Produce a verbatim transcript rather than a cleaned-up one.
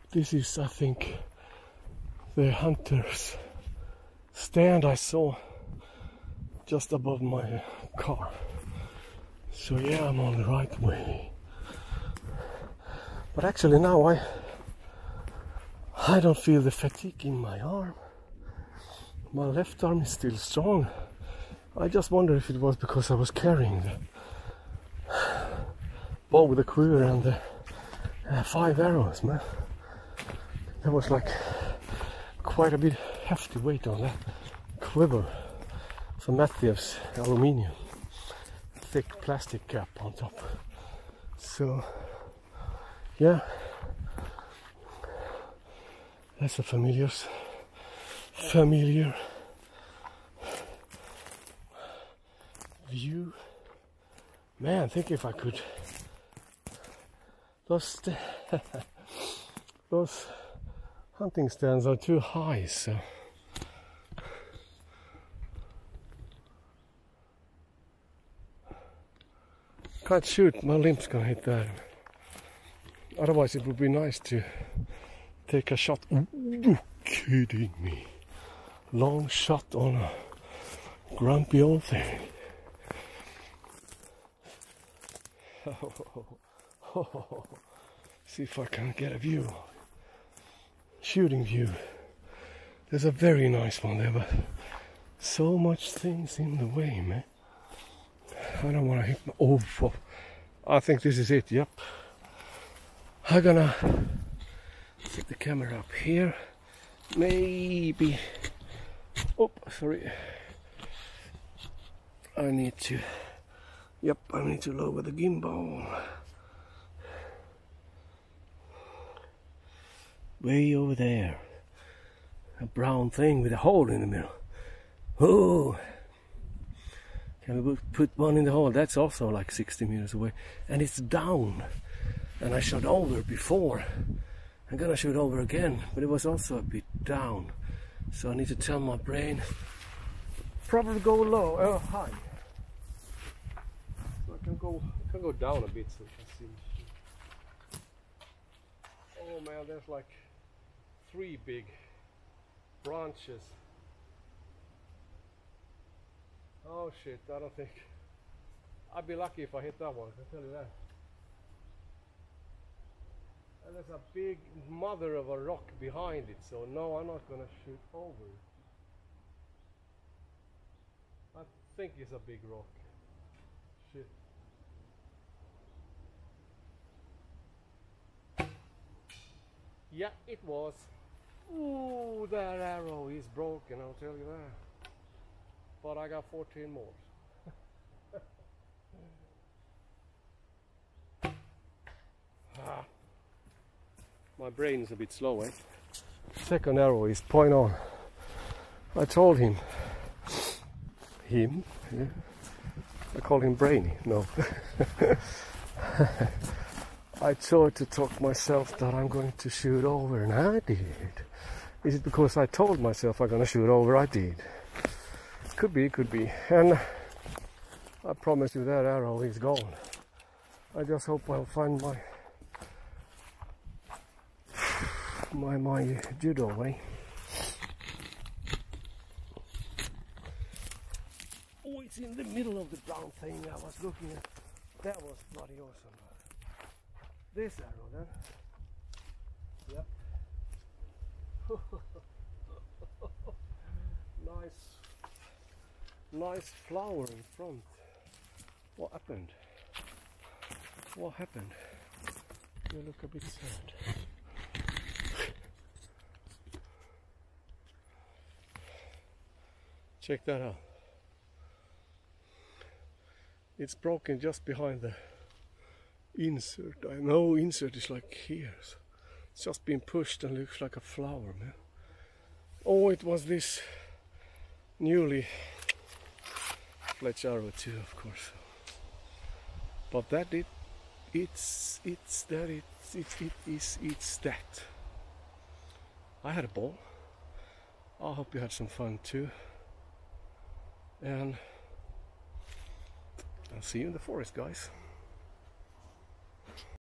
This is, I think, the hunter's stand I saw just above my car. So yeah, I'm on the right way. But actually now I I don't feel the fatigue in my arm. My left arm is still strong. I just wonder if it was because I was carrying the bow with the quiver and the uh, five arrows, man. There was like quite a bit hefty weight on that quiver. Some Matthews aluminium, thick plastic cap on top. So yeah, that's a familiar, familiar view. Man, think if I could. Those those hunting stands are too high, so. Can't shoot, my limb's gonna hit that. Otherwise it would be nice to take a shot. Ooh, kidding me. Long shot on a grumpy old thing. See if I can get a view. Shooting view. There's a very nice one there, but so much things in the way, man. I don't want to hit my... Oh, oh, I think this is it, yep. I'm gonna set the camera up here. Maybe... Oh, sorry. I need to... Yep, I need to lower the gimbal. Way over there. A brown thing with a hole in the middle. Oh! Can we put one in the hole? That's also like sixty meters away. And it's down. And I shot over before. I'm gonna shoot over again, but it was also a bit down. So I need to tell my brain, probably go low, uh, high. So I can go, I can go down a bit so you can see. Oh man, there's like three big branches. Oh shit, I don't think... I'd be lucky if I hit that one, I can tell you that. And there's a big mother of a rock behind it, so no, I'm not gonna shoot over it. I think it's a big rock. Shit. Yeah, it was. Ooh, that arrow is broken, I'll tell you that. But I got fourteen more. ah. My brain is a bit slow, eh? Second arrow is point on. I told him. Him? Yeah. I call him Brainy. No. I tried to talk myself that I'm going to shoot over, and I did. Is it because I told myself I'm going to shoot over? I did. Could be, could be. And I promise you that arrow is gone. I just hope I'll find my my my judo way. Oh, it's in the middle of the brown thing I was looking at. That was bloody awesome. This arrow then. Yep. Nice. Nice flower in front. What happened? What happened? You look a bit sad. Check that out. It's broken just behind the insert. I know insert is like here. So it's just been pushed and looks like a flower, man. Oh, it was this newly fletched arrow too, of course. But that it, it's it's that it's it, it is it's that. I had a ball. I hope you had some fun too. And I'll see you in the forest, guys.